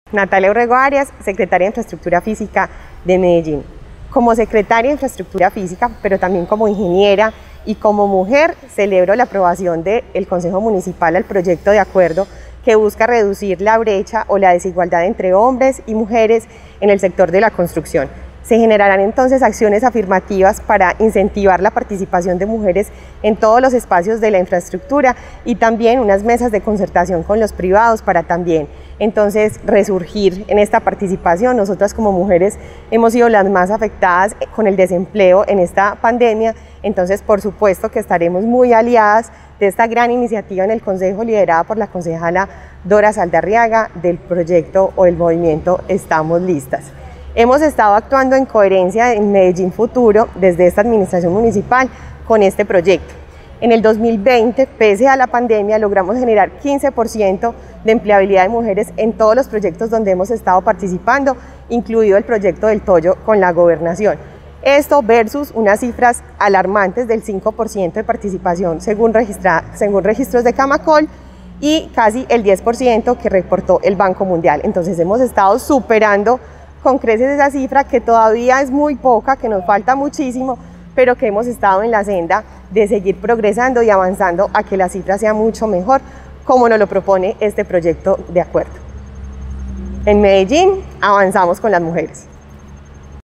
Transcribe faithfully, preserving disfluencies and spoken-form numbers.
Natalia Urrego Arias, secretaria de Infraestructura Física de Medellín. Como secretaria de Infraestructura Física, pero también como ingeniera y como mujer, celebro la aprobación del Consejo Municipal al proyecto de acuerdo que busca reducir la brecha o la desigualdad entre hombres y mujeres en el sector de la construcción. Se generarán entonces acciones afirmativas para incentivar la participación de mujeres en todos los espacios de la infraestructura y también unas mesas de concertación con los privados para también entonces resurgir en esta participación. Nosotras como mujeres hemos sido las más afectadas con el desempleo en esta pandemia, entonces por supuesto que estaremos muy aliadas de esta gran iniciativa en el Consejo liderada por la concejala Dora Saldarriaga del proyecto o el movimiento Estamos Listas. Hemos estado actuando en coherencia en Medellín Futuro desde esta administración municipal con este proyecto. En el dos mil veinte, pese a la pandemia, logramos generar quince por ciento de empleabilidad de mujeres en todos los proyectos donde hemos estado participando, incluido el proyecto del Toyo con la gobernación. Esto versus unas cifras alarmantes del cinco por ciento de participación según, registra, según registros de Camacol y casi el diez por ciento que reportó el Banco Mundial. Entonces hemos estado superando con creces esa cifra que todavía es muy poca, que nos falta muchísimo, pero que hemos estado en la senda de seguir progresando y avanzando a que la cifra sea mucho mejor, como nos lo propone este proyecto de acuerdo. En Medellín avanzamos con las mujeres.